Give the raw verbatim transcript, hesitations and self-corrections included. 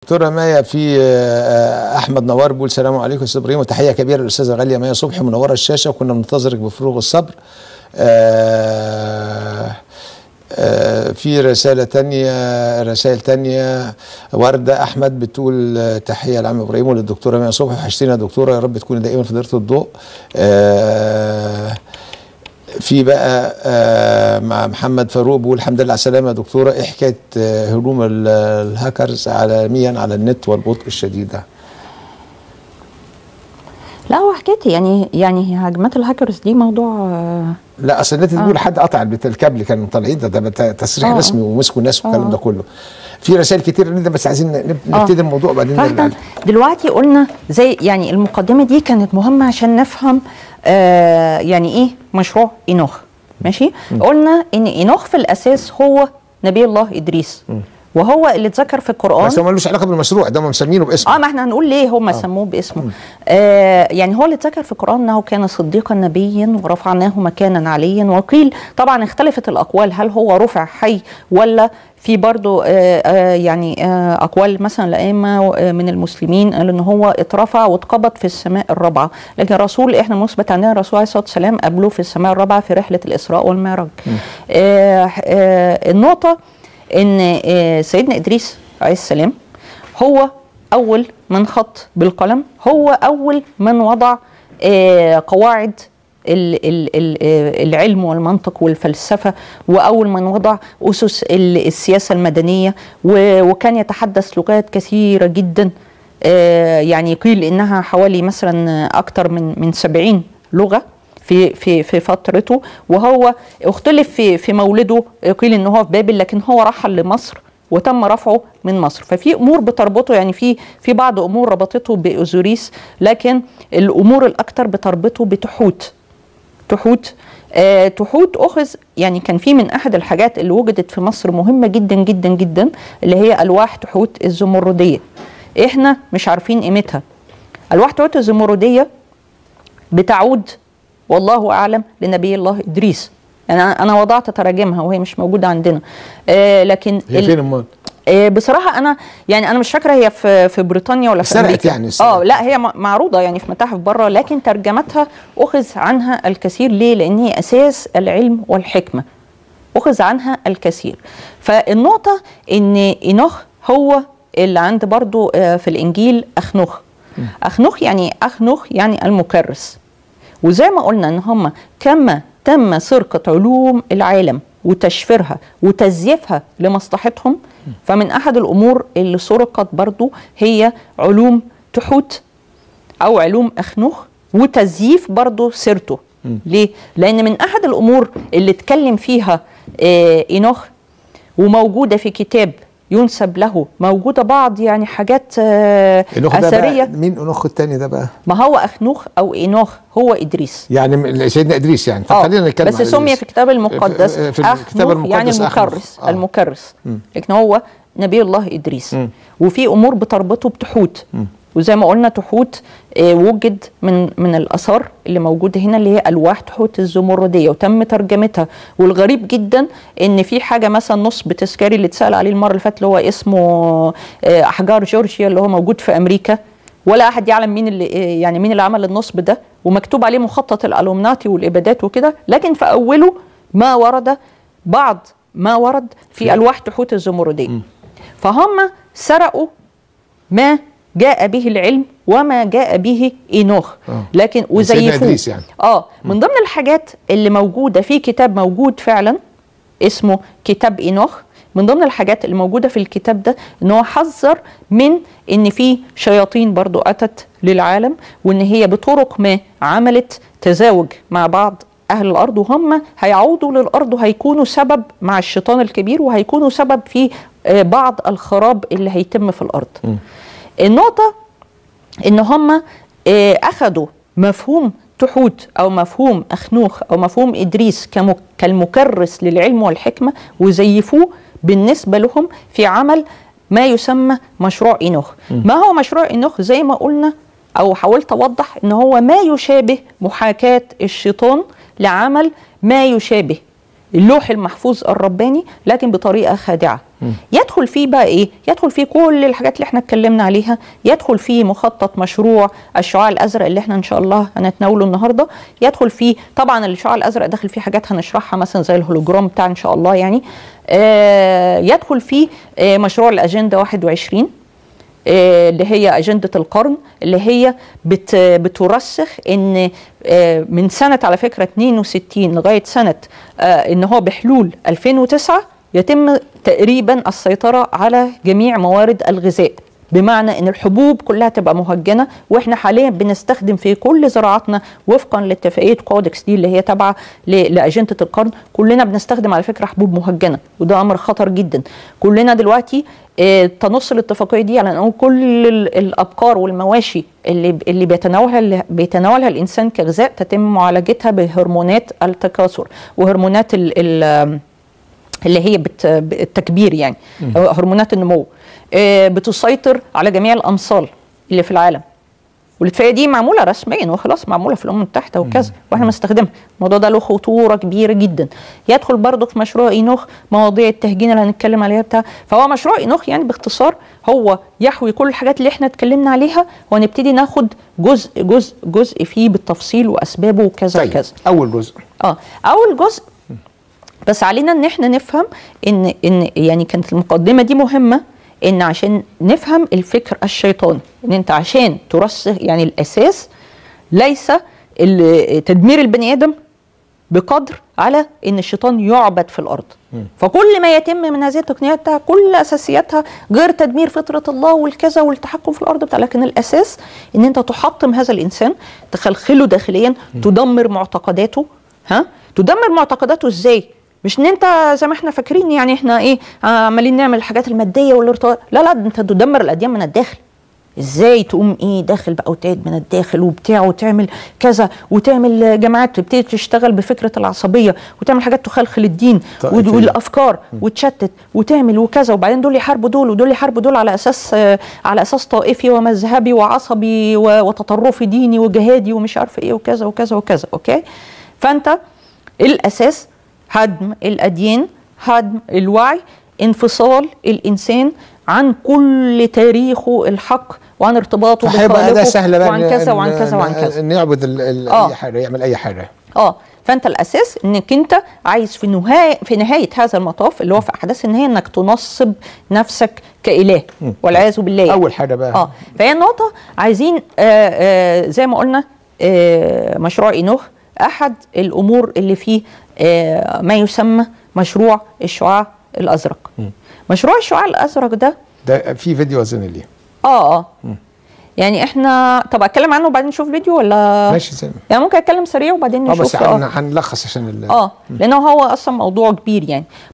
دكتوره مايا، في احمد نوار بيقول السلام عليكم استاذ ابراهيم، وتحيه كبيره للاستاذه غاليه مايا صبحي منوره الشاشه، وكنا بننتظرك بفروغ الصبر. آآ آآ في رساله ثانيه رسائل ثانيه ورده احمد بتقول تحيه لعم ابراهيم وللدكتوره مايا صبحي، وحشتينا يا دكتوره، يا رب تكوني دائما في دائره الضوء. في بقى آه مع محمد فاروق بيقول الحمد لله على السلامه يا دكتوره، ايه حكايه آه هجوم الهاكرز عالميا على النت والبطء الشديد ده؟ لا هو حكايتي يعني يعني هجمات الهاكرز دي موضوع آه لا اصل النت بيقول آه. حد قطع الكابل كانوا طالعين، ده ده تصريح آه. رسمي ومسكوا الناس والكلام ده كله. في رسائل كتير نبدا، بس عايزين نبتدي آه. الموضوع وبعدين دلوقتي قلنا زي يعني المقدمه دي كانت مهمه عشان نفهم آه يعني ايه مشروع اينوخ. ماشي. م. قلنا ان اينوخ في الاساس هو نبي الله ادريس، م. وهو اللي اتذكر في القرآن، بس هو ملوش علاقه بالمشروع ده، هم مسمينه باسمه. اه ما احنا هنقول ليه هم آه. سموه باسمه. آه يعني هو اللي اتذكر في القرآن انه كان صديقا نبيا ورفعناه مكانا عليا، وقيل طبعا اختلفت الاقوال هل هو رفع حي ولا في برضو آه آه يعني آه اقوال مثلا الائمه من المسلمين قالوا ان هو اترفع واتقبض في السماء الرابعه، لكن الرسول احنا مثبت عندنا الرسول عليه الصلاه والسلام قابله في السماء الرابعه في رحله الاسراء والمعراج. آه آه النقطه ان سيدنا ادريس عليه السلام هو اول من خط بالقلم، هو اول من وضع قواعد العلم والمنطق والفلسفه، واول من وضع اسس السياسه المدنيه، وكان يتحدث لغات كثيره جدا، يعني قيل انها حوالي مثلا اكثر من من سبعين لغه في في في فترته، وهو اختلف في في مولده، قيل ان هو في بابل لكن هو رحل لمصر وتم رفعه من مصر، ففي امور بتربطه، يعني في في بعض امور ربطته باوزوريس، لكن الامور الاكثر بتربطه بتحوت. تحوت آه تحوت اخذ، يعني كان في من احد الحاجات اللي وجدت في مصر مهمه جدا جدا جدا اللي هي الواح تحوت الزمرديه. احنا مش عارفين قيمتها. الواح تحوت الزمرديه بتعود والله اعلم لنبي الله ادريس، يعني انا وضعت تراجمها وهي مش موجوده عندنا، آه لكن هي فين امال؟ آه بصراحه انا يعني انا مش فاكره هي في في بريطانيا ولا في امريكا يعني اه لا هي معروضه يعني في متاحف بره، لكن ترجمتها اخذ عنها الكثير. ليه؟ لان هي اساس العلم والحكمه، اخذ عنها الكثير. فالنقطه ان اينوخ هو اللي عند برضو آه في الانجيل اخنوخ. اخنوخ يعني اخنوخ يعني المكرس، وزي ما قلنا ان هم كما تم سرقة علوم العالم وتشفيرها وتزييفها لمصلحتهم، فمن احد الامور اللي سرقت برضو هي علوم تحوت او علوم اخنوخ وتزييف برضو سيرته. ليه؟ لان من احد الامور اللي اتكلم فيها آه اينوخ وموجودة في كتاب ينسب له، موجودة بعض يعني حاجات آه أثرية. مين أنوخ الثاني ده بقى؟ ما هو أخنوخ أو إينوخ هو إدريس، يعني سيدنا إدريس يعني. فخلينا نتكلم بس سمي في الكتاب المقدس في, في الكتاب المقدس يعني المكرس. آه. المكرس م. لكن هو نبي الله إدريس. م. وفي أمور بتربطه بتحوت، م. وزي ما قلنا تحوت آه وجد من من الآثار اللي موجودة هنا اللي هي ألواح تحوت الزمردية وتم ترجمتها. والغريب جدا إن في حاجة مثلا نصب تذكاري اللي اتسأل عليه المرة اللي فاتت اللي هو اسمه آه أحجار جورجيا اللي هو موجود في أمريكا، ولا أحد يعلم مين اللي يعني مين اللي عمل النصب ده، ومكتوب عليه مخطط الألومناتي والإبادات وكده، لكن في أوله ما ورد بعض ما ورد في ألواح تحوت الزمردية. فهم سرقوا ما جاء به العلم وما جاء به إينوخ، لكن وزيفوه. يعني. اه من ضمن الحاجات اللي موجودة في كتاب موجود فعلا اسمه كتاب إينوخ، من ضمن الحاجات اللي موجودة في الكتاب ده ان هو حذر من ان في شياطين برضو اتت للعالم، وان هي بطرق ما عملت تزاوج مع بعض اهل الارض، وهم هيعودوا للارض وهيكونوا سبب مع الشيطان الكبير، وهيكونوا سبب في بعض الخراب اللي هيتم في الارض. م. النقطة ان هم اخذوا مفهوم تحوت او مفهوم اخنوخ او مفهوم ادريس كالمكرس للعلم والحكمة وزيفوه بالنسبة لهم في عمل ما يسمى مشروع إينوخ. ما هو مشروع إينوخ؟ زي ما قلنا أو حاولت أوضح إن هو ما يشابه محاكاة الشيطان لعمل ما يشابه اللوح المحفوظ الرباني لكن بطريقه خادعه. م. يدخل فيه بقى ايه؟ يدخل فيه كل الحاجات اللي احنا اتكلمنا عليها، يدخل فيه مخطط مشروع الشعاع الازرق اللي احنا ان شاء الله هنتناوله النهارده، يدخل فيه طبعا الشعاع الازرق داخل فيه حاجات هنشرحها مثلا زي الهولوجرام بتاع ان شاء الله يعني. آه يدخل فيه آه مشروع الاجنده واحد وعشرين آه اللي هي اجنده القرن، اللي هي بت بترسخ ان آه من سنه على فكره اتنين وستين لغايه سنه آه ان هو بحلول ألفين وتسعة يتم تقريبا السيطره على جميع موارد الغذاء، بمعنى ان الحبوب كلها تبقى مهجنه، واحنا حاليا بنستخدم في كل زراعاتنا وفقا لاتفاقيه كودكس دي اللي هي تابعه لاجنده القرن، كلنا بنستخدم على فكره حبوب مهجنه، وده امر خطر جدا. كلنا دلوقتي اه تنص الاتفاقيه دي على ان كل الابقار والمواشي اللي اللي بيتناولها اللي بيتناولها الانسان كغذاء تتم معالجتها بهرمونات التكاثر وهرمونات ال ال اللي هي التكبير يعني هرمونات النمو، بتسيطر على جميع الامصال اللي في العالم، والاتفاقيه دي معموله رسميا وخلاص، معموله في الامم المتحده وكذا، واحنا بنستخدمها. الموضوع ده له خطوره كبيره جدا. يدخل برضه في مشروع اينوخ مواضيع التهجين اللي هنتكلم عليها بتاع، فهو مشروع اينوخ يعني باختصار هو يحوي كل الحاجات اللي احنا اتكلمنا عليها، وهنبتدي ناخد جزء جزء جزء فيه بالتفصيل واسبابه وكذا طيب. وكذا. اول جزء اه اول جزء بس علينا ان احنا نفهم ان ان يعني كانت المقدمه دي مهمه، ان عشان نفهم الفكر الشيطاني، ان انت عشان ترسخ يعني الاساس ليس تدمير البني ادم بقدر على ان الشيطان يعبد في الارض. م. فكل ما يتم من هذه التقنيات كل اساسياتها غير تدمير فطره الله والكذا والتحكم في الارض بتاع، لكن الاساس ان انت تحطم هذا الانسان، تخلخله داخليا، م. تدمر معتقداته. ها تدمر معتقداته ازاي؟ مش ان انت زي ما احنا فاكرين يعني احنا ايه عمالين نعمل الحاجات الماديه والارتباط، لا لا انت تدمر الاديان من الداخل. ازاي تقوم ايه داخل بقى وتعيد من الداخل وبتاع وتعمل كذا وتعمل جماعات تبتدي تشتغل بفكره العصبيه وتعمل حاجات تخلخل الدين والافكار وتشتت وتعمل وكذا، وبعدين دول يحاربوا دول ودول يحاربوا دول على اساس على اساس طائفي ومذهبي وعصبي وتطرفي ديني وجهادي ومش عارفه ايه وكذا وكذا وكذا. اوكي، فانت الاساس هدم الأديان، هدم الوعي، انفصال الإنسان عن كل تاريخه الحق وعن ارتباطه بخالقه وعن كذا وعن كذا وعن كذا، ان يعبد آه. اي حاجه، يعمل اي حاجه. اه فانت الاساس انك انت عايز في نهايه في نهايه هذا المطاف اللي هو في احداث النهايه انك تنصب نفسك كاله والعياذ بالله. اول حاجه بقى اه فهي النقطه عايزين آآ آآ زي ما قلنا مشروع اينوخ احد الامور اللي فيه آه ما يسمى مشروع الشعاع الازرق. م. مشروع الشعاع الازرق ده ده في فيديو اظن ليه. اه اه م. يعني احنا طب اتكلم عنه وبعدين نشوف فيديو ولا ماشي زي ما يعني ممكن اتكلم سريع وبعدين نشوف. اه بس هنلخص عشان اه لانه هو اصلا موضوع كبير يعني.